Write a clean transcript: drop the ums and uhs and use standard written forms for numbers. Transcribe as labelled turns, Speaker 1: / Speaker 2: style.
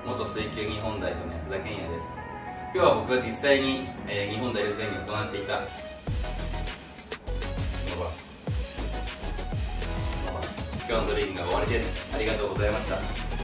Speaker 1: 元水球日本代表の安田健也です。今日は僕が実際に、日本代表戦に行っていた今日のトレーニングが終わりです。ありがとうございました。